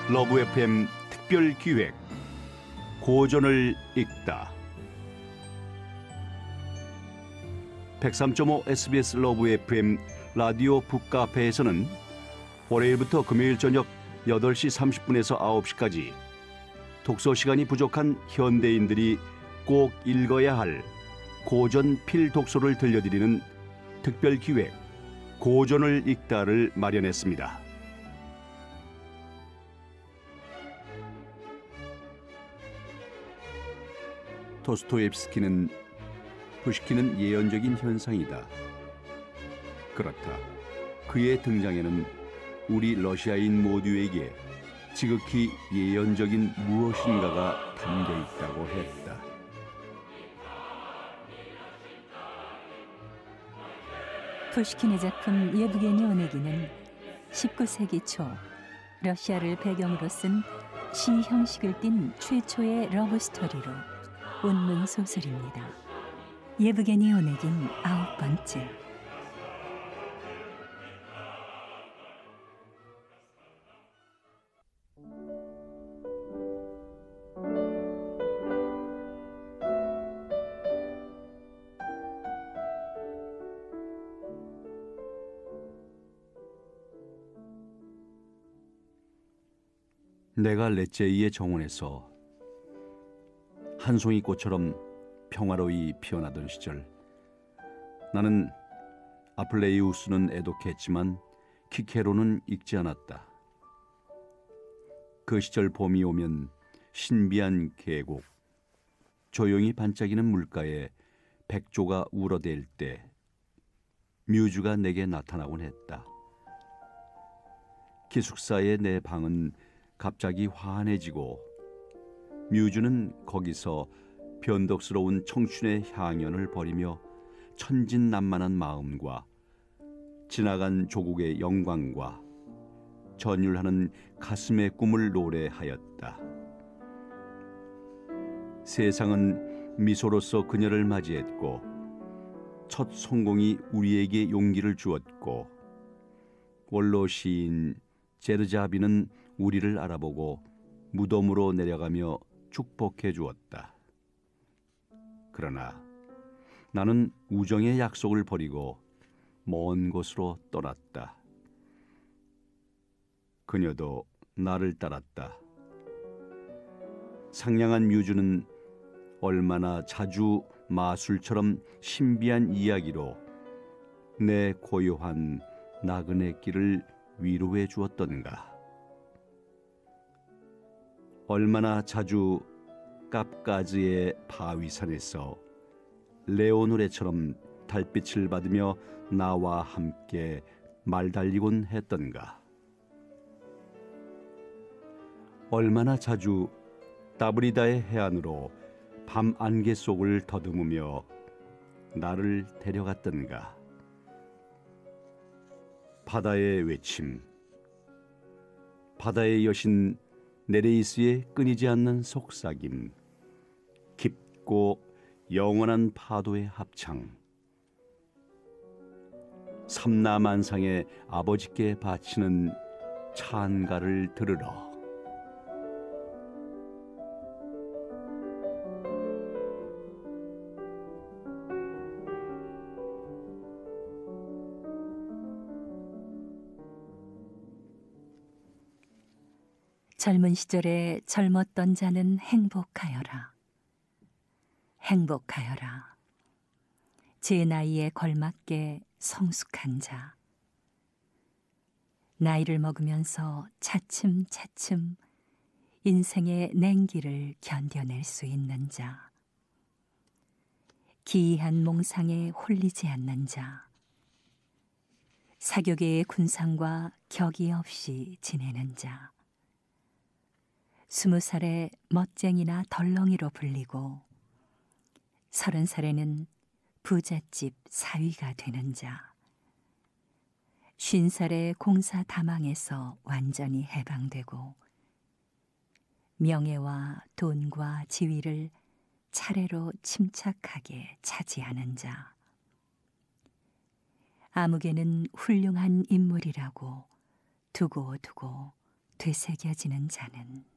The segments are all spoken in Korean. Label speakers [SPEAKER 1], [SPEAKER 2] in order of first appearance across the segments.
[SPEAKER 1] 러브 FM 특별 기획 고전을 읽다. 103.5 SBS 러브 FM 라디오 북카페에서는 월요일부터 금요일 저녁 8시 30분에서 9시까지 독서 시간이 부족한 현대인들이 꼭 읽어야 할 고전 필독서를 들려드리는 특별 기획 고전을 읽다를 마련했습니다. 도스토옙스키는 푸시킨은 예언적인 현상이다. 그렇다. 그의 등장에는 우리 러시아인 모두에게 지극히 예언적인 무엇인가가 담겨 있다고 했다.
[SPEAKER 2] 푸시킨의 작품 예브게니 오네기는 19세기 초 러시아를 배경으로 쓴 시 형식을 띤 최초의 러브 스토리로 운문 소설입니다. 예브게니 오네긴 9번째.
[SPEAKER 1] 내가 렛제이의 정원에서 한 송이 꽃처럼 평화로이 피어나던 시절, 나는 아플레이우스는 애독했지만 키케로는 읽지 않았다. 그 시절 봄이 오면 신비한 계곡, 조용히 반짝이는 물가에 백조가 울어댈 때 뮤즈가 내게 나타나곤 했다. 기숙사의 내 방은 갑자기 환해지고 뮤즈는 거기서 변덕스러운 청춘의 향연을 벌이며 천진난만한 마음과 지나간 조국의 영광과 전율하는 가슴의 꿈을 노래하였다. 세상은 미소로서 그녀를 맞이했고 첫 성공이 우리에게 용기를 주었고 원로 시인 제르자비는 우리를 알아보고 무덤으로 내려가며 축복해 주었다. 그러나 나는 우정의 약속을 버리고 먼 곳으로 떠났다. 그녀도 나를 따랐다. 상냥한 뮤즈는 얼마나 자주 마술처럼 신비한 이야기로 내 고요한 나그네 길을 위로해 주었던가. 얼마나 자주 깝까즈의 바위산에서 레오 노래처럼 달빛을 받으며 나와 함께 말달리곤 했던가. 얼마나 자주 따브리다의 해안으로 밤 안개 속을 더듬으며 나를 데려갔던가. 바다의 외침, 바다의 여신 네레이스의 끊이지 않는 속삭임, 깊고 영원한 파도의 합창, 삼라만상의 아버지께 바치는 찬가를 들으러.
[SPEAKER 2] 젊은 시절에 젊었던 자는 행복하여라. 행복하여라. 제 나이에 걸맞게 성숙한 자. 나이를 먹으면서 차츰차츰 인생의 냉기를 견뎌낼 수 있는 자. 기이한 몽상에 홀리지 않는 자. 사교계의 군상과 격이 없이 지내는 자. 20살에 멋쟁이나 덜렁이로 불리고 30살에는 부잣집 사위가 되는 자. 50살에 공사 다망에서 완전히 해방되고 명예와 돈과 지위를 차례로 침착하게 차지하는 자. 아무개는 훌륭한 인물이라고 두고두고 되새겨지는 자는.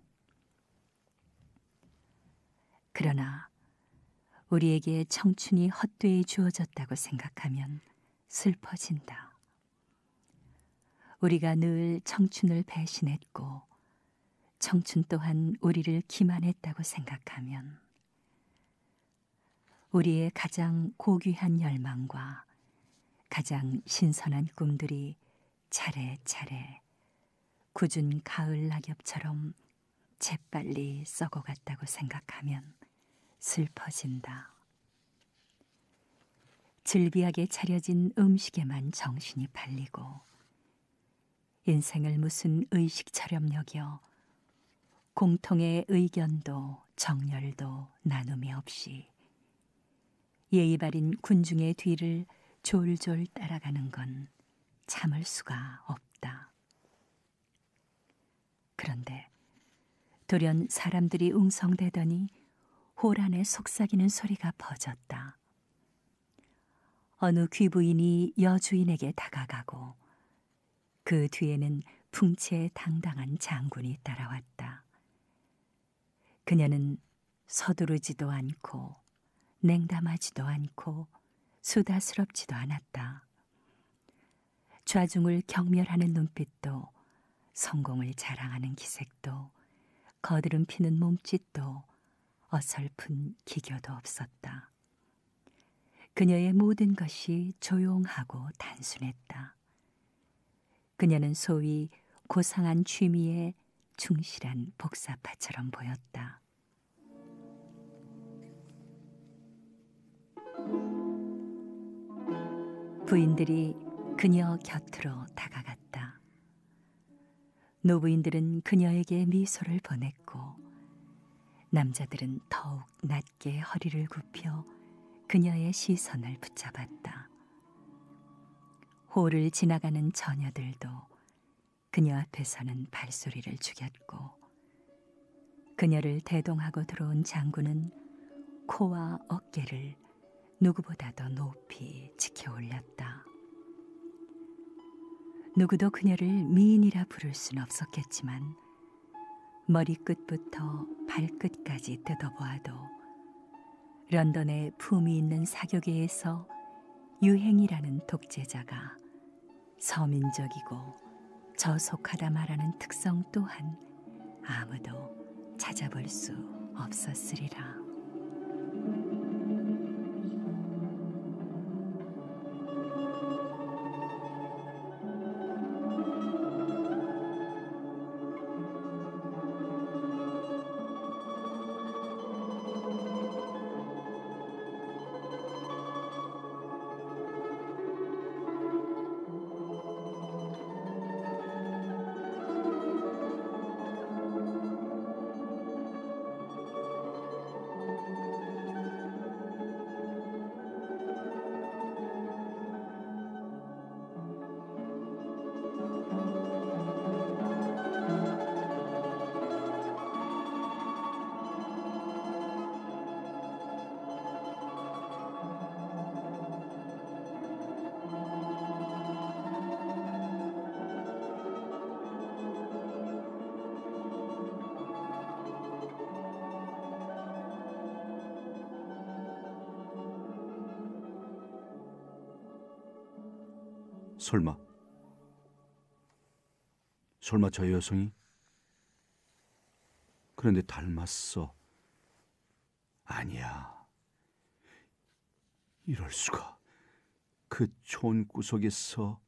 [SPEAKER 2] 그러나 우리에게 청춘이 헛되이 주어졌다고 생각하면 슬퍼진다. 우리가 늘 청춘을 배신했고 청춘 또한 우리를 기만했다고 생각하면 우리의 가장 고귀한 열망과 가장 신선한 꿈들이 차례차례 굳은 가을 낙엽처럼 재빨리 썩어갔다고 생각하면 슬퍼진다. 즐비하게 차려진 음식에만 정신이 팔리고 인생을 무슨 의식처럼 여겨 공통의 의견도 정열도 나눔이 없이 예의 바른 군중의 뒤를 졸졸 따라가는 건 참을 수가 없다. 그런데 돌연 사람들이 웅성대더니 홀 안에 속삭이는 소리가 퍼졌다. 어느 귀부인이 여주인에게 다가가고 그 뒤에는 풍채당당한 장군이 따라왔다. 그녀는 서두르지도 않고 냉담하지도 않고 수다스럽지도 않았다. 좌중을 경멸하는 눈빛도 성공을 자랑하는 기색도 거드름 피는 몸짓도 어설픈 기교도 없었다. 그녀의 모든 것이 조용하고 단순했다. 그녀는 소위 고상한 취미에 충실한 복사파처럼 보였다. 부인들이 그녀 곁으로 다가갔다. 노부인들은 그녀에게 미소를 보냈고 남자들은 더욱 낮게 허리를 굽혀 그녀의 시선을 붙잡았다. 홀을 지나가는 처녀들도 그녀 앞에서는 발소리를 죽였고 그녀를 대동하고 들어온 장군은 코와 어깨를 누구보다도 높이 지켜 올렸다. 누구도 그녀를 미인이라 부를 순 없었겠지만 머리끝부터 발끝까지 뜯어보아도 런던의 품위 있는 사교계에서 유행이라는 독재자가 서민적이고 저속하다 말하는 특성 또한 아무도 찾아볼 수 없었으리라.
[SPEAKER 1] 설마 저 여성이? 그런데 닮았어. 아니야. 이럴 수가. 그 촌구석에서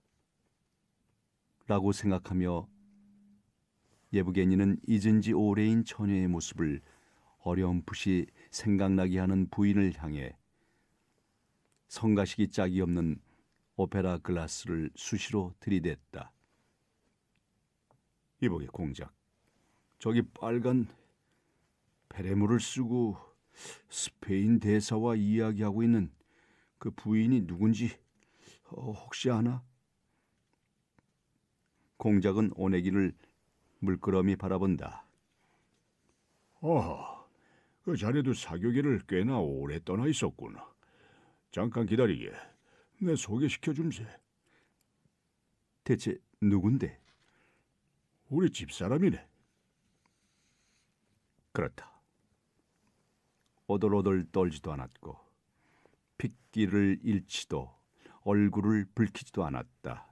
[SPEAKER 1] 라고 생각하며 예부게니는 잊은 지 오래인 처녀의 모습을 어렴풋이 생각나게 하는 부인을 향해 성가시기 짝이 없는 오페라 글라스를 수시로 들이댔다. 이보게 공작, 저기 빨간 베레모를 쓰고 스페인 대사와 이야기하고 있는 그 부인이 누군지 혹시 아나? 공작은 오네기를 물끄러미 바라본다.
[SPEAKER 3] 그 자네도 사교계를 꽤나 오래 떠나 있었구나. 잠깐 기다리게. 내 소개시켜 줌세.
[SPEAKER 1] 대체 누군데?
[SPEAKER 3] 우리 집사람이네.
[SPEAKER 1] 그렇다. 오돌오돌 떨지도 않았고 핏기를 잃지도 얼굴을 붉히지도 않았다.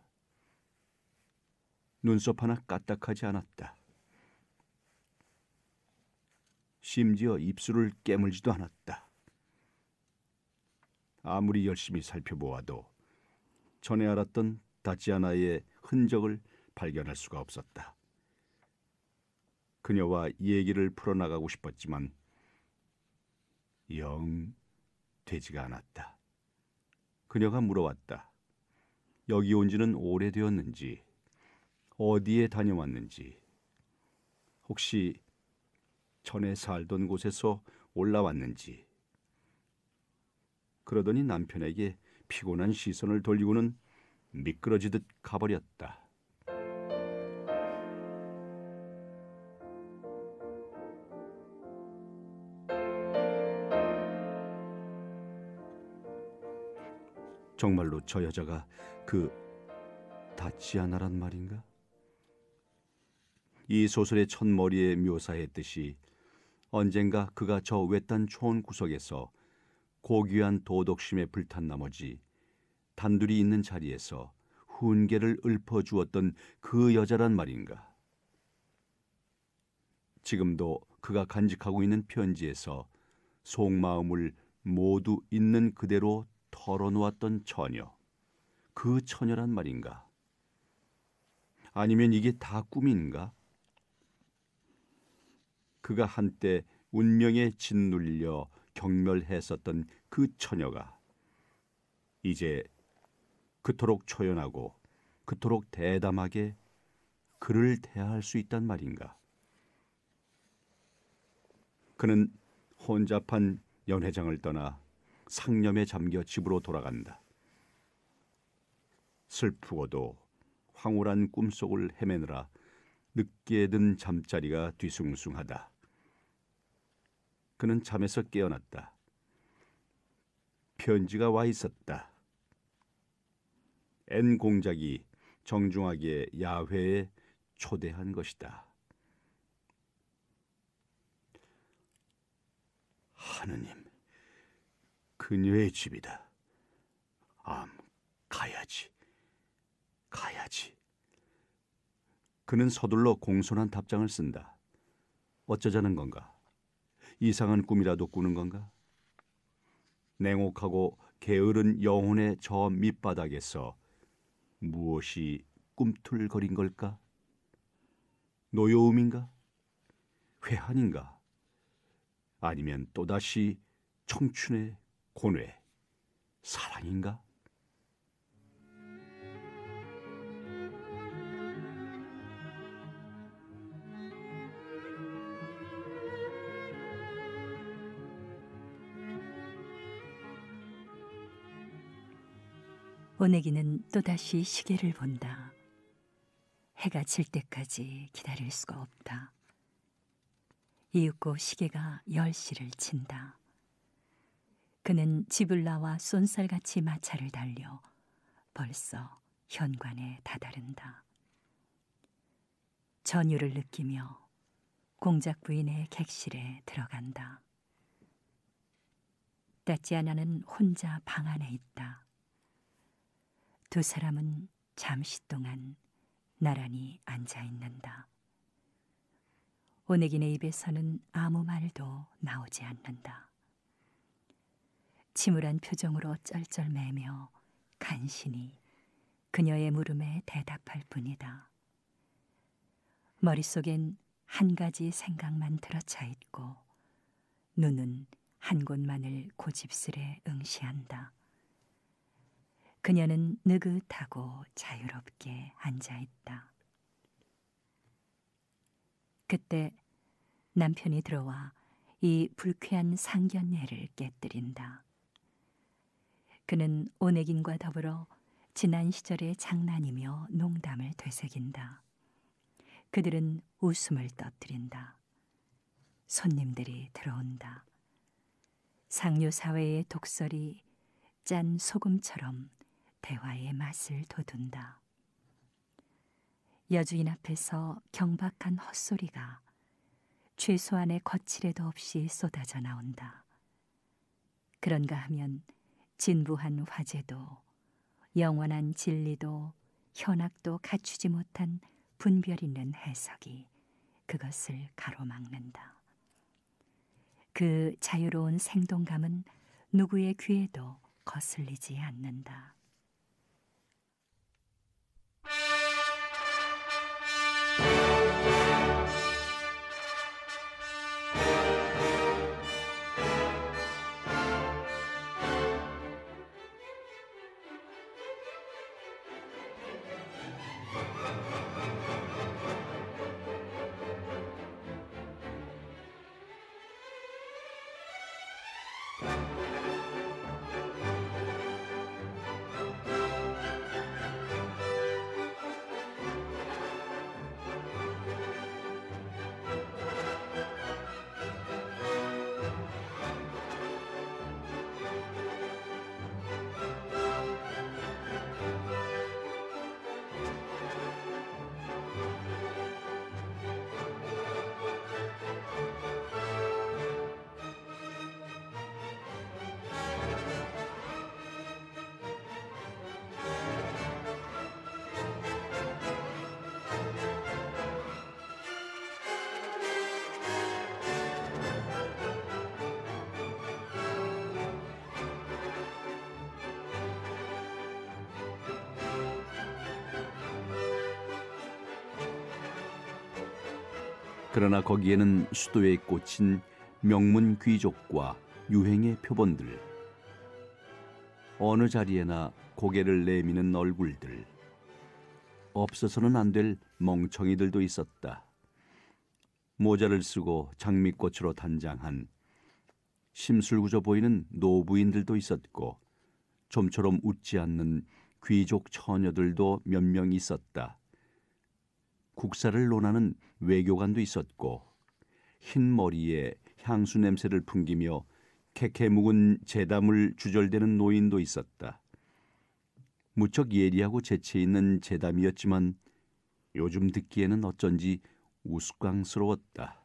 [SPEAKER 1] 눈썹 하나 까딱하지 않았다. 심지어 입술을 깨물지도 않았다. 아무리 열심히 살펴보아도 전에 알았던 다치아나의 흔적을 발견할 수가 없었다. 그녀와 얘기를 풀어나가고 싶었지만 영 되지가 않았다. 그녀가 물어왔다. 여기 온 지는 오래되었는지, 어디에 다녀왔는지, 혹시 전에 살던 곳에서 올라왔는지. 그러더니 남편에게 피곤한 시선을 돌리고는 미끄러지듯 가버렸다. 정말로 저 여자가 그 다치아나란 말인가? 이 소설의 첫머리에 묘사했듯이 언젠가 그가 저 외딴 초원 구석에서 고귀한 도덕심에 불탄 나머지 단둘이 있는 자리에서 훈계를 읊어주었던 그 여자란 말인가? 지금도 그가 간직하고 있는 편지에서 속마음을 모두 있는 그대로 털어놓았던 처녀, 그 처녀란 말인가? 아니면 이게 다 꿈인가? 그가 한때 운명에 짓눌려 경멸했었던 그 처녀가 이제 그토록 초연하고 그토록 대담하게 그를 대할 수 있단 말인가? 그는 혼잡한 연회장을 떠나 상념에 잠겨 집으로 돌아간다. 슬프고도 황홀한 꿈속을 헤매느라 늦게 든 잠자리가 뒤숭숭하다. 그는 잠에서 깨어났다. 편지가 와 있었다. N 공작이 정중하게 야회에 초대한 것이다. 하느님, 그녀의 집이다. 가야지. 그는 서둘러 공손한 답장을 쓴다. 어쩌자는 건가? 이상한 꿈이라도 꾸는 건가? 냉혹하고 게으른 영혼의 저 밑바닥에서 무엇이 꿈틀거린 걸까? 노여움인가? 회한인가? 아니면 또다시 청춘의 고뇌, 사랑인가?
[SPEAKER 2] 오내기는 또다시 시계를 본다. 해가 질 때까지 기다릴 수가 없다. 이윽고 시계가 10시를 친다. 그는 집을 나와 쏜살같이 마차를 달려 벌써 현관에 다다른다. 전율을 느끼며 공작 부인의 객실에 들어간다. 따찌아나는 혼자 방 안에 있다. 두 사람은 잠시 동안 나란히 앉아 있는다. 오네긴의 입에서는 아무 말도 나오지 않는다. 침울한 표정으로 쩔쩔매며 간신히 그녀의 물음에 대답할 뿐이다. 머릿속엔 한 가지 생각만 들어차 있고 눈은 한 곳만을 고집스레 응시한다. 그녀는 느긋하고 자유롭게 앉아있다. 그때 남편이 들어와 이 불쾌한 상견례를 깨뜨린다. 그는 오네긴과 더불어 지난 시절의 장난이며 농담을 되새긴다. 그들은 웃음을 터뜨린다. 손님들이 들어온다. 상류사회의 독설이 짠 소금처럼 대화의 맛을 돋운다. 여주인 앞에서 경박한 헛소리가 최소한의 거칠애도 없이 쏟아져 나온다. 그런가 하면 진부한 화제도 영원한 진리도 현학도 갖추지 못한 분별 있는 해석이 그것을 가로막는다. 그 자유로운 생동감은 누구의 귀에도 거슬리지 않는다.
[SPEAKER 1] 그러나 거기에는 수도에 꽂힌 명문 귀족과 유행의 표본들, 어느 자리에나 고개를 내미는 얼굴들, 없어서는 안 될 멍청이들도 있었다. 모자를 쓰고 장미꽃으로 단장한 심술구져 보이는 노부인들도 있었고, 좀처럼 웃지 않는 귀족 처녀들도 몇 명 있었다. 국사를 논하는 외교관도 있었고, 흰 머리에 향수 냄새를 풍기며 캐캐 묵은 재담을 주절대는 노인도 있었다. 무척 예리하고 재치 있는 재담이었지만 요즘 듣기에는 어쩐지 우스꽝스러웠다.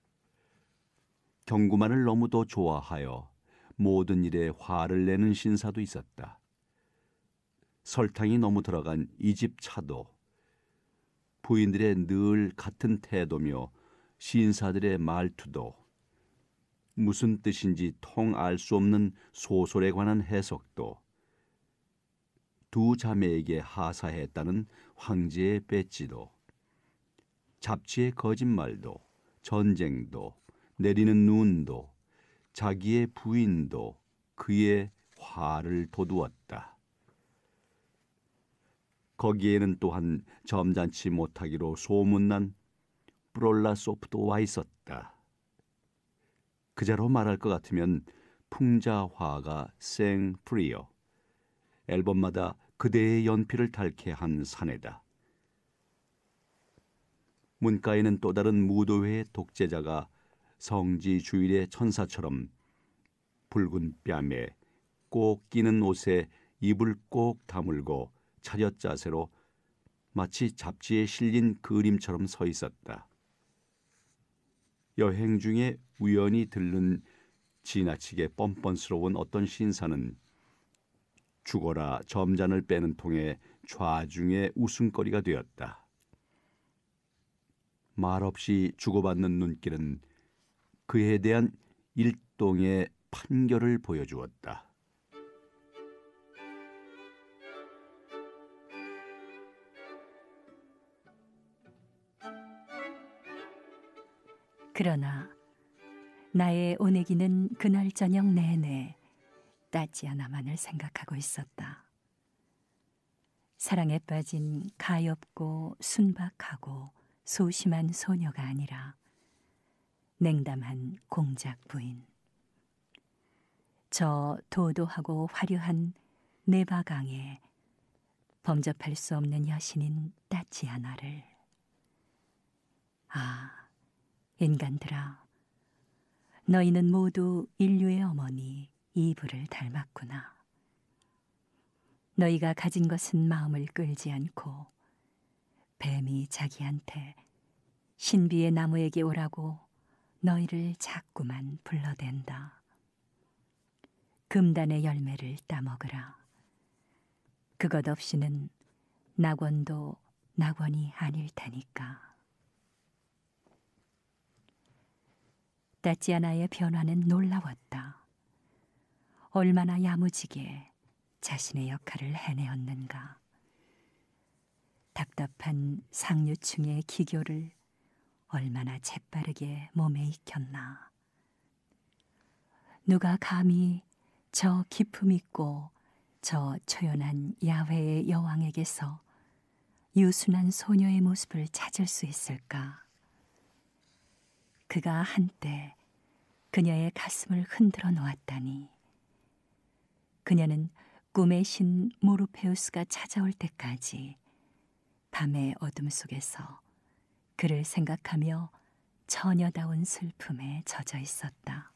[SPEAKER 1] 경구만을 너무도 좋아하여 모든 일에 화를 내는 신사도 있었다. 설탕이 너무 들어간 이 집 차도, 부인들의 늘 같은 태도며 신사들의 말투도, 무슨 뜻인지 통 알 수 없는 소설에 관한 해석도, 두 자매에게 하사했다는 황제의 배지도, 잡지의 거짓말도, 전쟁도, 내리는 눈도, 자기의 부인도 그의 화를 돋우었다. 거기에는 또한 점잖지 못하기로 소문난 브롤라소프도 와 있었다. 그자로 말할 것 같으면 풍자화가 생프리어, 앨범마다 그대의 연필을 닳게 한 사내다. 문가에는 또 다른 무도회의 독재자가 성지 주일의 천사처럼 붉은 뺨에 꼭 끼는 옷에 입을 꼭 다물고 차렷 자세로 마치 잡지에 실린 그림처럼 서 있었다. 여행 중에 우연히 들른 지나치게 뻔뻔스러운 어떤 신사는 죽어라 점잔을 빼는 통에 좌중의 웃음거리가 되었다. 말없이 주고받는 눈길은 그에 대한 일동의 판결을 보여주었다.
[SPEAKER 2] 그러나 나의 오내기는 그날 저녁 내내 따지아나만을 생각하고 있었다. 사랑에 빠진 가엾고 순박하고 소심한 소녀가 아니라 냉담한 공작 부인. 저 도도하고 화려한 네바강에 범접할 수 없는 여신인 따지아나를. 아, 인간들아, 너희는 모두 인류의 어머니 이브를 닮았구나. 너희가 가진 것은 마음을 끌지 않고 뱀이 자기한테 신비의 나무에게 오라고 너희를 자꾸만 불러댄다. 금단의 열매를 따먹으라. 그것 없이는 낙원도 낙원이 아닐 테니까. 따찌아나의 변화는 놀라웠다. 얼마나 야무지게 자신의 역할을 해내었는가. 답답한 상류층의 기교를 얼마나 재빠르게 몸에 익혔나. 누가 감히 저 기품 있고 저 초연한 야훼의 여왕에게서 유순한 소녀의 모습을 찾을 수 있을까? 그가 한때 그녀의 가슴을 흔들어 놓았다니. 그녀는 꿈의 신 모르페우스가 찾아올 때까지 밤의 어둠 속에서 그를 생각하며 처녀다운 슬픔에 젖어 있었다.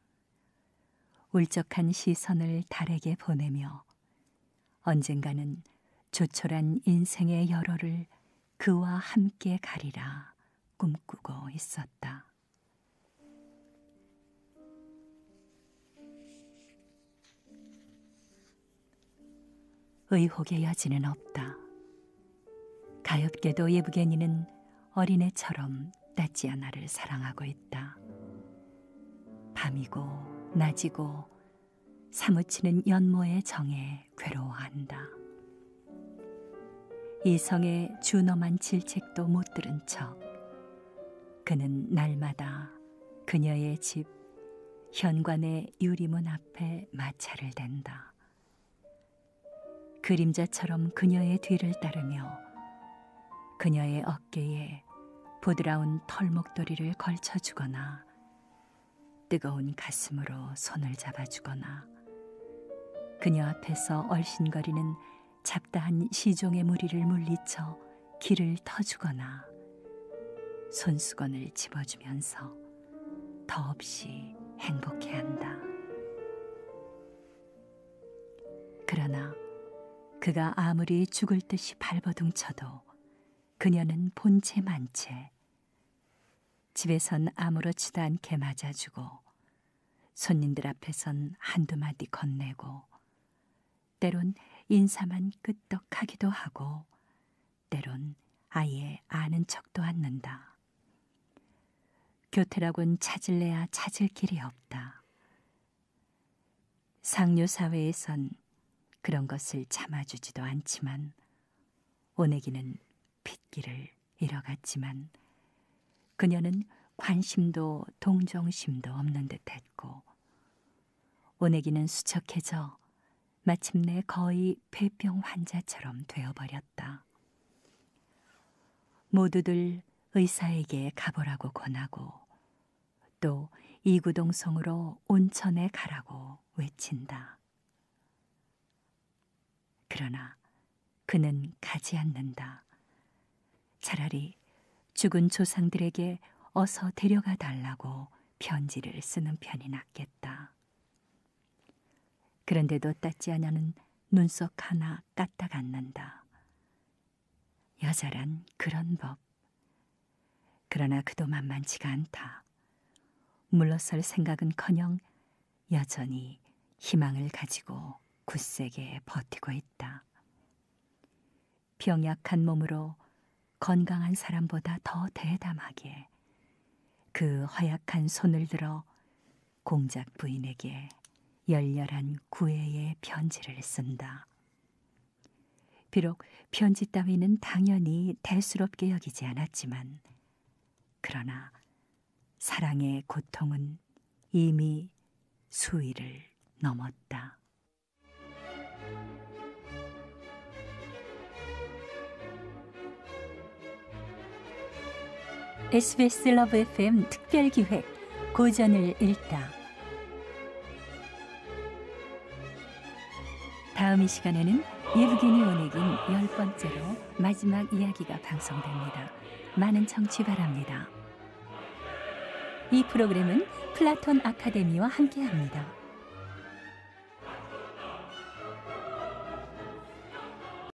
[SPEAKER 2] 울적한 시선을 달에게 보내며 언젠가는 조촐한 인생의 여로를 그와 함께 가리라 꿈꾸고 있었다. 의혹의 여지는 없다. 가엾게도 예브게니는 어린애처럼 따찌아나를 사랑하고 있다. 밤이고 낮이고 사무치는 연모의 정에 괴로워한다. 이성의 준엄한 질책도 못 들은 척 그는 날마다 그녀의 집 현관의 유리문 앞에 마차를 댄다. 그림자처럼 그녀의 뒤를 따르며 그녀의 어깨에 부드러운 털목도리를 걸쳐주거나 뜨거운 가슴으로 손을 잡아주거나 그녀 앞에서 얼씬거리는 잡다한 시종의 무리를 물리쳐 길을 터주거나 손수건을 집어주면서 더없이 행복해한다. 그러나 그가 아무리 죽을 듯이 발버둥쳐도 그녀는 본체 만체 집에선 아무렇지도 않게 맞아주고 손님들 앞에선 한두 마디 건네고 때론 인사만 끄떡하기도 하고 때론 아예 아는 척도 않는다. 교태라곤 찾을래야 찾을 길이 없다. 상류 사회에선 그런 것을 참아주지도 않지만 오내기는 핏기를 잃어갔지만 그녀는 관심도 동정심도 없는 듯했고 오내기는 수척해져 마침내 거의 폐병 환자처럼 되어버렸다. 모두들 의사에게 가보라고 권하고 또 이구동성으로 온천에 가라고 외친다. 그러나 그는 가지 않는다. 차라리 죽은 조상들에게 어서 데려가 달라고 편지를 쓰는 편이 낫겠다. 그런데도 따찌아냐는 눈썹 하나 까딱 않는다. 여자란 그런 법. 그러나 그도 만만치가 않다. 물러설 생각은커녕 여전히 희망을 가지고 굳세게 버티고 있다. 병약한 몸으로 건강한 사람보다 더 대담하게 그 허약한 손을 들어 공작 부인에게 열렬한 구애의 편지를 쓴다. 비록 편지 따위는 당연히 대수롭게 여기지 않았지만 그러나 사랑의 고통은 이미 수위를 넘었다. SBS 러브 FM 특별기획 고전을 읽다. 다음 이 시간에는 예브게니 오네긴 10번째로 마지막 이야기가 방송됩니다. 많은 청취 바랍니다. 이 프로그램은 플라톤 아카데미와 함께합니다.